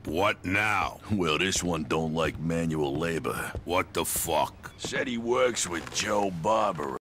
What now? Well, this one don't like manual labor. What the fuck? Said he works with Joe Barber.